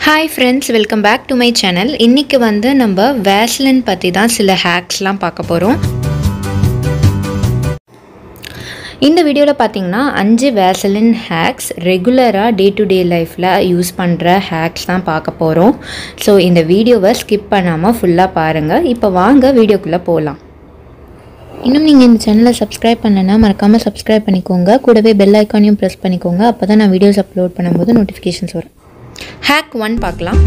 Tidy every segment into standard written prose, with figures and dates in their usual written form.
Hi friends, welcome back to my channel. இன்னைக்கு வந்து நம்ம Vaseline பத்தி தான் சில ஹேக்ஸ்லாம் பார்க்க போறோம். இந்த வீடியோல பாத்தீங்கன்னா 5 Vaseline ஹேக்ஸ் ரெகுலரா டே டு டே லைஃப்ல யூஸ் பண்ற ஹேக்ஸ் தான் பார்க்க போறோம். சோ இந்த வீடியோவை ஸ்கிப் பண்ணாம ஃபுல்லா பாருங்க. இப்போ வாங்க வீடியோக்குள்ள போலாம். இன்னும் நீங்க இந்த சேனலை சப்ஸ்கிரைப் பண்ணலனா மறக்காம சப்ஸ்கிரைப் பண்ணிக்கோங்க. கூடவே பெல் ஐகானையும் பிரஸ் பண்ணிக்கோங்க. அப்பதான் நான் வீடியோஸ் அப்லோட் பண்ணும்போது நோட்டிஃபிகேஷன்ஸ் வரும். Hack 1 பார்க்கலாம்.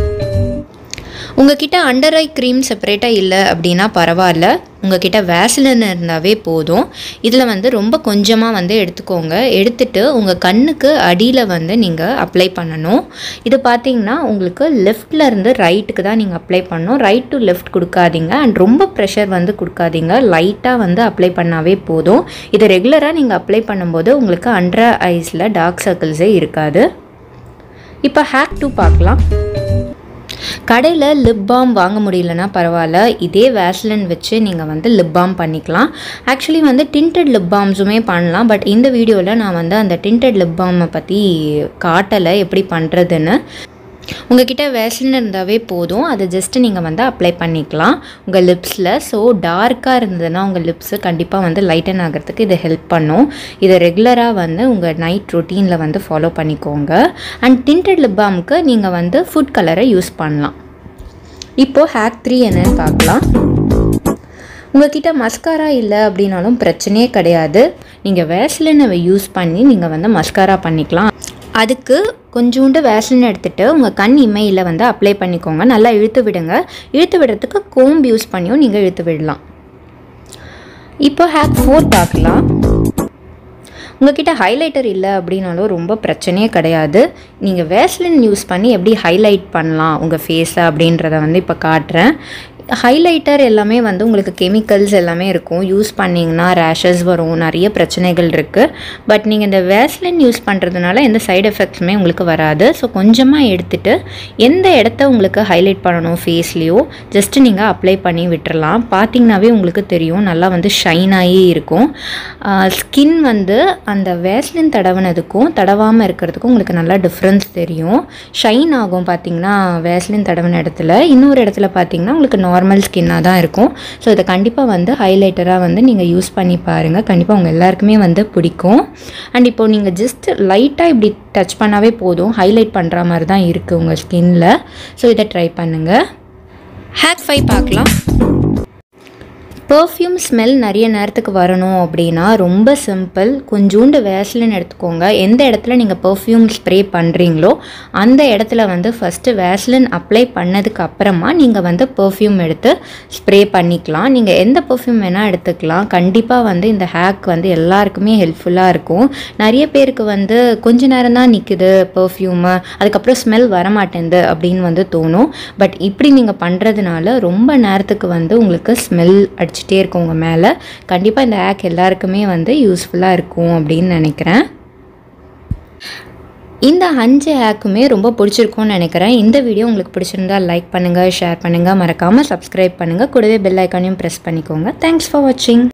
உங்ககிட்ட அண்டர் ஐ க்ரீம் செப்பரேட்டாக இல்லை அப்படின்னா பரவாயில்ல, உங்ககிட்ட Vaseline இருந்தாவே போதும். இதில் வந்து ரொம்ப கொஞ்சமாக வந்து எடுத்துக்கோங்க. எடுத்துட்டு உங்கள் கண்ணுக்கு அடியில் வந்து நீங்கள் அப்ளை பண்ணணும். இது பார்த்தீங்கன்னா உங்களுக்கு லெஃப்ட்லேருந்து ரைட்டுக்கு தான் நீங்கள் அப்ளை பண்ணணும். ரைட் டு லெஃப்ட் கொடுக்காதீங்க அண்ட் ரொம்ப ப்ரெஷர் வந்து கொடுக்காதீங்க. லைட்டாக வந்து அப்ளை பண்ணாவே போதும். இதை ரெகுலராக நீங்கள் அப்ளை பண்ணும்போது உங்களுக்கு அண்டர் ஐஸில் டார்க் சர்க்கிள்ஸே இருக்காது. இப்போ ஹேக் 2 பார்க்கலாம். கடையில் லிப் பாம் வாங்க முடியலன்னா பரவாயில்ல, இதே Vaseline வச்சு நீங்கள் வந்து லிப் பாம் பண்ணிக்கலாம். ஆக்சுவலி வந்து டிண்டட் லிப் பாம்ஸுமே பண்ணலாம். பட் இந்த வீடியோவில் நான் வந்து அந்த டிண்டட் லிப் பாமை பற்றி காட்டலை எப்படி பண்ணுறதுன்னு. உங்ககிட்ட Vaseline இருந்தாவே போதும், அதை ஜஸ்ட்டு நீங்கள் வந்து அப்ளை பண்ணிக்கலாம் உங்கள் லிப்ஸில். ஸோ டார்க்காக இருந்ததுன்னா உங்கள் லிப்ஸு கண்டிப்பாக வந்து லைட்டன் ஆகிறதுக்கு இது ஹெல்ப் பண்ணும். இதை ரெகுலராக வந்து உங்கள் நைட் ரொட்டீனில் வந்து ஃபாலோ பண்ணிக்கோங்க. அண்ட் டிண்டட் லிப் பாமுக்கு நீங்கள் வந்து ஃபுட் கலரை யூஸ் பண்ணலாம். இப்போது ஹேக் 3 என்னன்னு பார்க்கலாம். உங்கள்கிட்ட மஸ்காரா இல்லை அப்படின்னாலும் பிரச்சனையே கிடையாது. நீங்கள் Vaseline யூஸ் பண்ணி நீங்கள் வந்து மஸ்காரா பண்ணிக்கலாம். அதுக்கு கொஞ்சோண்டு Vaseline எடுத்துகிட்டு உங்கள் கண் இமையில் வந்து அப்ளை பண்ணிக்கோங்க. நல்லா இழுத்து விடுங்க. இழுத்து விடுறதுக்கு கோம்பு யூஸ் பண்ணியும் நீங்கள் இழுத்து விடலாம். இப்போ ஹேக் 4 பார்க்கலாம். உங்கள்கிட்ட ஹைலைட்டர் இல்லை அப்படின்னாலும் ரொம்ப பிரச்சனையே கிடையாது. நீங்கள் Vaseline யூஸ் பண்ணி எப்படி ஹைலைட் பண்ணலாம் உங்கள் ஃபேஸை அப்படின்றத வந்து இப்போ காட்டுறேன். ஹைலைட்டர் எல்லாமே வந்து உங்களுக்கு கெமிக்கல்ஸ் எல்லாமே இருக்கும். யூஸ் பண்ணிங்கன்னா ரேஷஸ் வரும், நிறைய பிரச்சனைகள் இருக்குது. பட் நீங்கள் இந்த Vaseline யூஸ் பண்ணுறதுனால எந்த சைடு எஃபெக்ட்ஸுமே உங்களுக்கு வராது. ஸோ கொஞ்சமாக எடுத்துகிட்டு எந்த இடத்த உங்களுக்கு ஹைலைட் பண்ணணும் ஃபேஸ்லேயோ ஜஸ்ட்டு நீங்கள் அப்ளை பண்ணி விட்டுறலாம். பார்த்திங்கனாவே உங்களுக்கு தெரியும், நல்லா வந்து ஷைன் ஆகி இருக்கும். ஸ்கின் வந்து அந்த Vaseline தடவினதுக்கும் தடவாமல் இருக்கிறதுக்கும் உங்களுக்கு நல்லா டிஃப்ரென்ஸ் தெரியும். ஷைன் ஆகும் பார்த்திங்கன்னா Vaseline தடவின இடத்துல. இன்னொரு இடத்துல பார்த்திங்கன்னா உங்களுக்கு நார்மல் ஸ்கின்னாக தான் இருக்கும். ஸோ இதை கண்டிப்பாக வந்து ஹைலைட்டராக வந்து நீங்கள் யூஸ் பண்ணி பாருங்கள். கண்டிப்பாக உங்கள் எல்லாருக்குமே வந்து பிடிக்கும். அண்ட் இப்போது நீங்கள் ஜஸ்ட் லைட்டாக இப்படி டச் பண்ணாவே போதும், ஹைலைட் பண்ணுற மாதிரி தான் இருக்குது உங்கள் ஸ்கின்னில். ஸோ இதை ட்ரை பண்ணுங்கள். ஹேக் 5 பார்க்கலாம். பர்ஃப்யூம் ஸ்மெல் நிறைய நேரத்துக்கு வரணும் அப்படின்னா ரொம்ப சிம்பிள். கொஞ்சோண்டு Vaseline எடுத்துக்கோங்க. எந்த இடத்துல நீங்கள் பர்ஃப்யூம் ஸ்ப்ரே பண்ணுறீங்களோ அந்த இடத்துல வந்து ஃபஸ்ட்டு Vaseline அப்ளை பண்ணதுக்கு அப்புறமா நீங்கள் வந்து பர்ஃப்யூம் எடுத்து ஸ்ப்ரே பண்ணிக்கலாம். நீங்கள் எந்த பர்ஃப்யூம் வேணால் எடுத்துக்கலாம். கண்டிப்பாக வந்து இந்த ஹேக் வந்து எல்லாருக்குமே ஹெல்ப்ஃபுல்லாக இருக்கும். நிறைய பேருக்கு வந்து கொஞ்ச நேரம் தான் நிற்குது பர்ஃப்யூமு, அதுக்கப்புறம் ஸ்மெல் வரமாட்டேங்குது அப்படின்னு வந்து தோணும். பட் இப்படி நீங்கள் பண்ணுறதுனால ரொம்ப நேரத்துக்கு வந்து உங்களுக்கு ஸ்மெல் அடிச்சுட்டே இருக்கும் உங்கள் மேலே. கண்டிப்பாக இந்த ஹேக் எல்லாருக்குமே வந்து யூஸ்ஃபுல்லாக இருக்கும் அப்படின்னு நினைக்கிறேன். இந்த 5 ஹேக்குமே ரொம்ப பிடிச்சிருக்கும்னு நினைக்கிறேன். இந்த வீடியோ உங்களுக்கு பிடிச்சிருந்தா லைக் பண்ணுங்கள், ஷேர் பண்ணுங்கள், மறக்காமல் சப்ஸ்கிரைப் பண்ணுங்கள். கூடவே பெல் ஐக்கானையும் ப்ரெஸ் பண்ணிக்கோங்க. தேங்க்ஸ் ஃபார் வாட்சிங்.